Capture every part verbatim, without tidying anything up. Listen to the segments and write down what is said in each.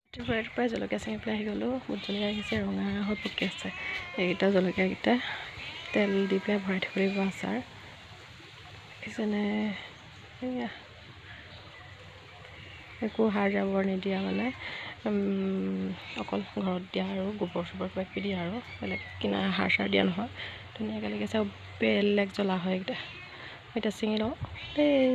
প্ৰায় জলকীয়া চিঙি পেলাই আহি গ'লোঁ। ভোট জলকীয়া আহিছে, ৰঙা হৈ পকি আছে। এইকেইটা জলকীয়াকেইটা তেল দি পেলাই ভৰাই থ'ব লাগিব আচাৰ। দেখিছেনে? এয়া একো সাৰ জাবৰ নিদিয়া, মানে অকল ঘৰত দিয়া আৰু গোবৰ চোবৰ কিবা কিবি দিয়া আৰু বেলেগ কিনা সাৰ চাৰ দিয়া নহয়। ধুনীয়াকৈ লাগিছে আৰু বেলেগ জ্বলা হয় এইকেইটা। এতিয়া ছিঙি লওঁ দেই।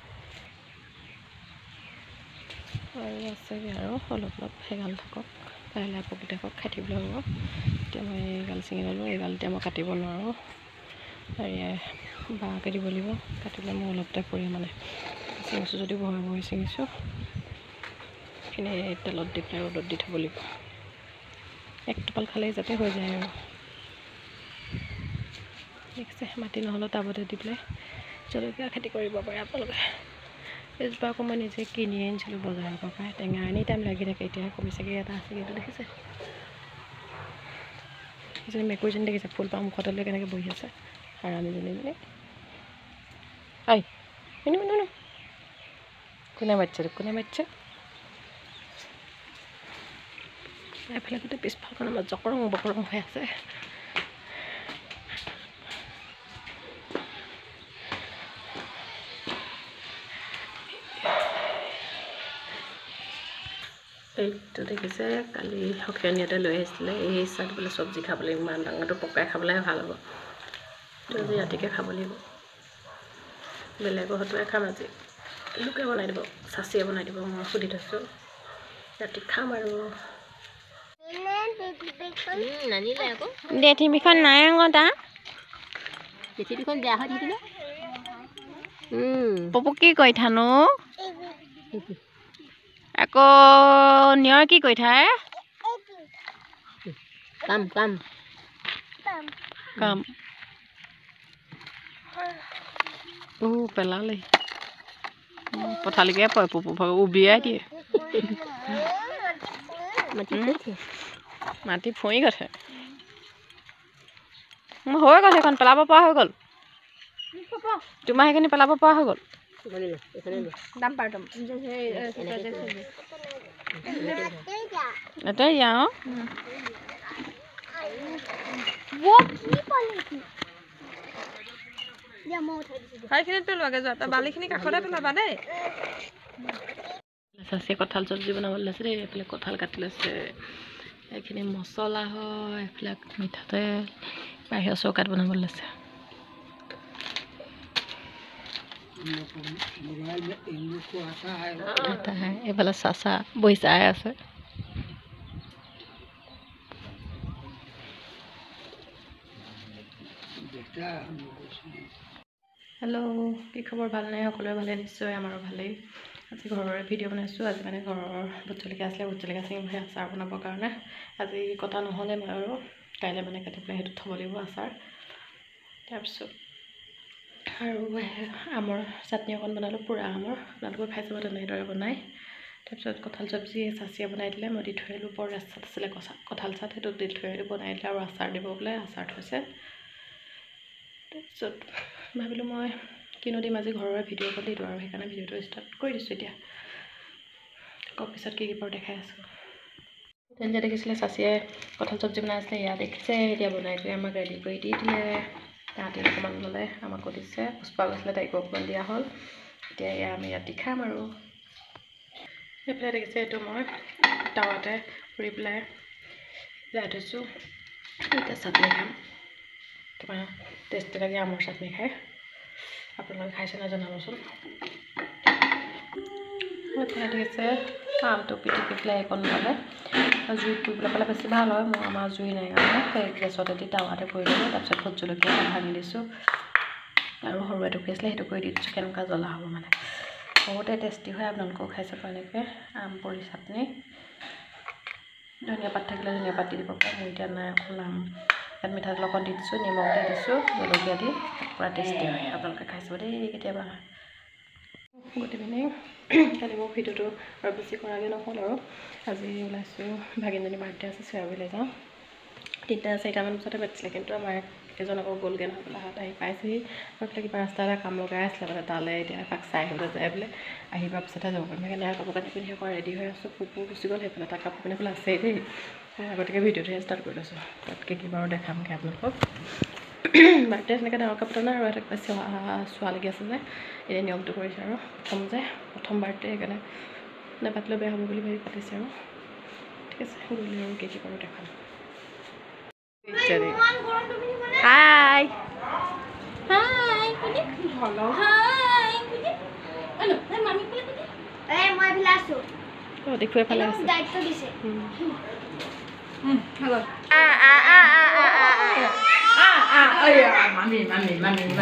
আৰু আছেগৈ আৰু অলপ অলপ সেইগাল থাকক, লাহে লাহে পকি থাকক, খাই থাকিবলৈ হ'ব। এতিয়া মই এইগাল ছিঙি ল'লোঁ। এইগাল এতিয়া মই কাটিব নোৱাৰোঁ, হেৰিয়াই বাঁহকৈ দিব লাগিব। কাটিলে মোৰ অলপতে পৰি মানে ছিঙিছোঁ যদিও বহি বহি ছিঙিছোঁ। এইখিনি তেলত দি পেলাই ৰ'দত দি থ'ব লাগিব। এক টোপাল খালেই যাতে হৈ যায় আৰু। দেখিছে, মাটি নহ'লেও টাবতে দি পেলাই জলকীয়া খেতি কৰিব পাৰে আপোনালোকে। এজোপা আকৌ মই নিজে কিনি আনিছিলোঁ বজাৰৰ পৰা পাই। টেঙা এনি টাইম লাগি থাকে। এতিয়া কমিছেগৈ, এটা আছে কিন্তু দেখিছে। এজনী মেকুৰীজনী দেখিছে, ফুলপাহ মুখতে লৈ কেনেকৈ বহি আছে হাৰামীজনী। আই মিনু মিনু কোনে মাতিছে, কোনে মাতিছে? এফালে গোটেই পিছফালখন আমাৰ জকৰং বকৰং হৈ আছে। এইটো দেখিছে, কালি সখীয়নীহঁতে লৈ আহিছিলে। এই ইচ্ছাত বোলে চব্জি খাবলৈ, ইমান ডাঙৰটো পকাই খাবলৈহে ভাল হ'ব। এইটো আজি ৰাতিকৈ খাব লাগিব। বেলেগৰ হতুৱাই খাম আজি। লোকে বনাই দিব, চাচিয়ে বনাই দিব। মই সুধি থৈছোঁ, ৰাতি খাম আৰু। ডেথিবিখন নাই আকৌ তাৰ। ডেথিবিখন বেয়া হৈ থাকিলে। পপু কি কৰি থানো? আকৌ নিয়ৰ কি কৰি থাই? কাম কাম কাম ও পেলালে। পথালিকে পৰে, পপু ভাগ উবিয়াই দিয়ে। মাটি ফৰি গৈছে। মোৰ হৈ গ'ল, সেইখন পেলাব পৰা হৈ গ'ল। তোমাৰ সেইখিনি পেলাব পৰা হৈ গ'ল। এটাই ইয়াও সেইখিনিত পেলোৱাগে যোৱা, তাৰ বালিখিনি কাষতে পেলাবা দেই। চাচিয়ে কঁঠাল চব্জি বনাবলৈ লৈছে দেই। এইফালে কঁঠাল কাটি লৈছে। এইখিনি মছলা হয়, এইফালে মিঠাতেল, বাহিৰৰ চৌকাত বনাবলৈ লৈছে। এইফালে চাচা বহি চাই আছে। হেল্ল', কি খবৰ? ভাল নাই? সকলোৱে ভালে নিশ্চয়, আমাৰো ভালেই। আজি ঘৰৰে ভিডিঅ' বনাইছোঁ। আজি মানে ঘৰৰ ভোট জলকীয়া আছিলে, ভোট জলকীয়া ছিঙি পেলাই আচাৰ বনাবৰ কাৰণে। আজি কটা নহ'লে মই আৰু কাইলৈ মানে কাটি পেলাই সেইটো থ'ব লাগিব আচাৰ। তাৰপিছত আৰু আমৰ চাটনি অকণ বনালোঁ, পুৰা আমৰ। আপোনালোকেও খাই চাব তেনেদৰে বনাই। তাৰপিছত কঁঠাল চব্জি চাচিয়ে বনাই দিলে, মই দি থৈ আহিলোঁ। বৰ ৰাস্তাত আছিলে কঁঠাল চাট, সেইটো দি থৈ আহিলোঁ। বনাই দিলে আৰু আচাৰ দিব বোলে, আচাৰ থৈছে। তাৰপিছত ভাবিলোঁ মই কিনো দিম, আজি ঘৰৰে ভিডিঅ' অকণ দি দিওঁ আৰু সেইকাৰণে ভিডিঅ'টো ষ্টাৰ্ট কৰি দিছোঁ এতিয়া। আকৌ পিছত কি কি পাৰোঁ দেখাই আছোঁ। তেন্তে দেখিছিলে চাচিয়ে কঁঠাল চব্জি বনাই আছিলে, এয়া দেখিছে। এতিয়া বনাই কৰি আমাক ৰেডি কৰি দি দিলে। তাহাঁতি অকণমান ল'লে, আমাকো দিছে। পুষ্পা গৈছিলে, তাইকো অকণমান দিয়া হ'ল। এতিয়া এয়া আমি ৰাতি খাম আৰু। এইফালে দেখিছে, এইটো মই টাৱাতে পুৰি পেলাই যাই থৈছোঁ। এতিয়া চাটনি খাম। তোমাৰ টেষ্টি লাগে আমৰ চাটনি খাই। আপোনালোকে খাইছে নাই জনাবচোন। এইফালে দেখিছে, আমটো পিটিকি পেলাই এইকণ পালে জুইত পুৰিবলৈ পালে বেছি ভাল হয়। মোৰ আমাৰ জুই নাই কাৰণে সেই গেছতে দি টাৱাতে পুৰি দিলোঁ। তাৰপিছত ভোট জলকীয়া ভাঙি দিছোঁ আৰু সৰু এটুকুৰি আছিলে, সেইটো কৰি দি দিছোঁ। কেনেকুৱা জ্বলা হ'ব মানে, বহুতে টেষ্টি হয়। আপোনালোকেও খাই চাব এনেকৈ আম পুৰি চাটনি। ধনিয়া পাত থাকিলে ধনিয়া পাত দি দিব পাৰে। মোৰ এতিয়া নাই, অকল আম। ইয়াত মিঠাতেল অকণ দি দিছোঁ, নিমখ দি দিছোঁ, জলকীয়া দি। পূৰা টেষ্টি হয়, আপোনালোকে খাই চাব দেই কেতিয়াবা। Good evening. কালি মোৰ ভিডিঅ'টো আৰু বেছি কৰাগৈ নহ'ল আৰু। আজি ওলাইছোঁ, ভাগিনজনী বাৰ্থডে আছে, চৰাবলৈ যাওঁ। তিনিটা চাৰিটামান বজাতে মাতিছিলে, কিন্তু আমাৰ এজন আকৌ গ'লগৈ নহয় বোলে হাত আহি পাইছেহি বোলে কিবা ৰাস্তা এটা কাম লগাই আছিলে মানে তালৈ এতিয়া তাক চাই আহিবলৈ যায় বোলে আহি পোৱাৰ পিছতহে যাব পাৰিম সেইকাৰণে কাপোৰ কানি পিন্ধি আকৌ ৰেডি হৈ আছোঁ কুকুৰ গুচি গ'ল সেইফালে তাক কাপোৰ কানি বোলে আছেই দেই আগতীয়াকৈ ভিডিঅ'টোহে ষ্টাৰ্ট কৰি লৈছোঁ তাতকৈ কি বাৰু দেখামগৈ আপোনালোকক বাৰ্থডে তেনেকৈ ডাঙৰ কাপোৰ নাই আৰু এটা ছোৱালীকে আছে যে এতিয়া নিয়মটো কৰিছে আৰু প্ৰথম যে প্ৰথম বাৰ্থডে সেইকাৰণে নেপাতিলেও বেয়া হ'ব বুলি ভাবি পাতিছে আৰু ঠিক আছে গ'লে আৰু কি কি কৰোঁ দেখাম হাই হাই দেখুৱাই ফালে আছে Mami, mami, mami, mami.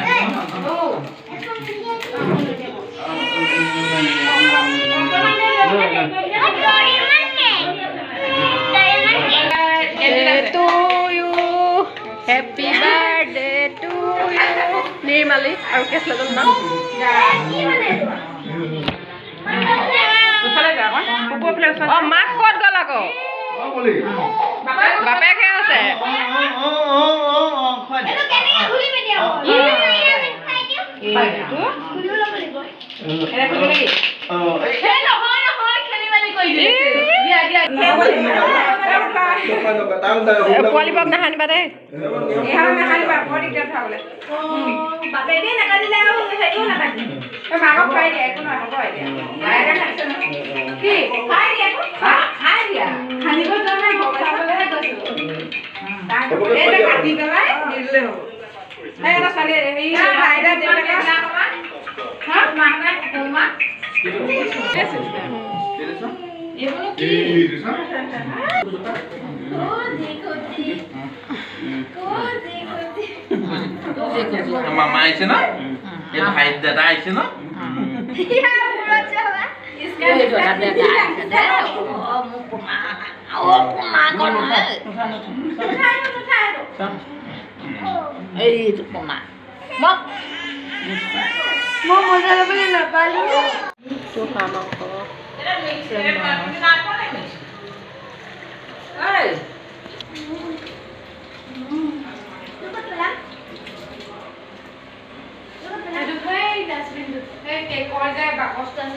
To you, happy birthday to you. Nirmali, aru kes lagal na. Oh, mak kot gala ko. Bape ke ase. Kuali bag na hani ba de? Ehar na hani ba body kat thawle. Bape de na kadile aru heyo na takki. E maga khai de ekono hobo idea. Baira khase na. Ki? Khai de ko? Khai dia. Hani ko jana hobo sabole he gosu. Ta ko eta kati belai nille hobo. Hai eta sale ei baira de ta na ma. Ha? Ma na ko ma. Yes is there. ये बोलो कि मामा आइছে না ये भाई दादा आइছে ना या बोलो चला इसका जो दादा दादा ओ मुकुमा ओ मुकुमा कौन है उठाओ उठाओ ए तो मुकुमा मत मो मजा लगे ना पालू तो खाना को Hey. Aduh, hey, dustbin tuh. Hey, kayak keluarga bakos dan.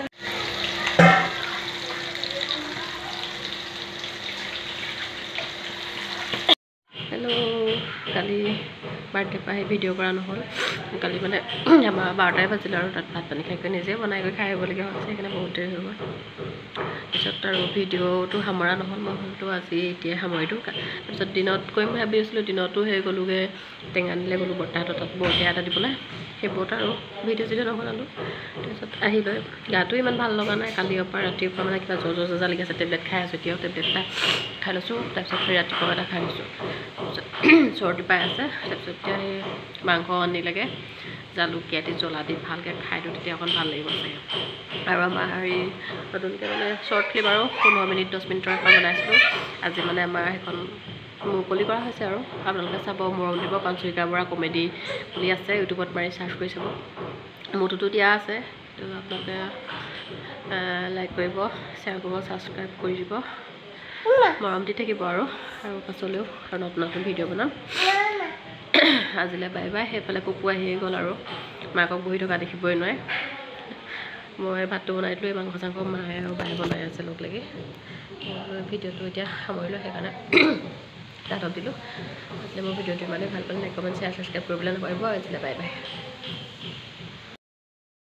Hello, kali birthday pa video কৰা নহল কালি মানে আমাৰ বাৰটাই বাজিল আৰু তাত ভাত পানী খাই কৰি নিজে বনাই কৰি খাই আহিবলগীয়া হৈছে সেইকাৰণে বহুত দেৰি হৈ গ'ল পিছত আৰু ভিডিঅ'টো সামৰা নহ'ল মই হ'লতো আজি এতিয়া সামৰিলোঁ তাৰপিছত দিনত কৰিম ভাবি আছিলোঁ দিনতো সেই গ'লোগৈ টেঙা নিলে গ'লোঁ বৰ্তাহঁতৰ তাত বৰতীয়া এটা দিবলৈ সেইবোৰত আৰু ভিডিঅ' চিডিঅ' নবনালোঁ তাৰপিছত আহি লৈ গাটো ইমান ভাল লগা নাই কালিৰ পৰা ৰাতিপুৱা মানে কিবা জ্বৰ জ্বৰ জজা লাগি আছে টেবলেট খাই আছোঁ এতিয়াও টেবলেট এটা খাই লৈছোঁ তাৰপিছত ৰাতিপুৱা এটা খাই লৈছোঁ তাৰপিছত চৰ্দি পাই আছে তাৰপিছত এতিয়া সেই মাংস আনিলেগৈ জালুকীয়া দি জ্বলা দি ভালকৈ খাই দিওঁ তেতিয়া অকণ ভাল লাগিব চাগে আৰু আমাৰ হেৰি নতুনকৈ মানে শ্বৰ্ট ক্লিপ আৰু পোন্ধৰ মিনিট দহ মিনিটৰ এখন বনাইছিলোঁ আজি মানে আমাৰ সেইখন মুকলি কৰা হৈছে আৰু আপোনালোকে চাব মৰম দিব পাঞ্চৰিকাৰ পৰা কমেডি বুলি আছে ইউটিউবত মাৰি চাৰ্চ কৰি চাব মোৰটোতো দিয়া আছে তো আপোনালোকে লাইক কৰিব শ্বেয়াৰ কৰিব ছাবস্ক্ৰাইব কৰি দিব মৰম দি থাকিব আৰু আৰু পাছলৈও আৰু নতুন নতুন ভিডিঅ' বনাম আজিলৈ বাই বাই সেইফালে কুকু আহি গ'ল আৰু মাকক বহি থকা দেখিবই নোৱাৰে মই ভাতটো বনাই দিলোঁ মাংস চাংস মায়ে আৰু বায়ে বনাই আছে লগ লাগি ভিডিঅ'টো এতিয়া সামৰিলোঁ সেইকাৰণে তাতক দিলোঁ আজিলৈ মই ভিডিঅ'টো ইমানেই ভাল পালে লাইক কমেণ্ট শ্বেয়াৰ ছাবস্ক্ৰাইব কৰিবলৈ নাপাৰিব আজিলৈ বাই বাই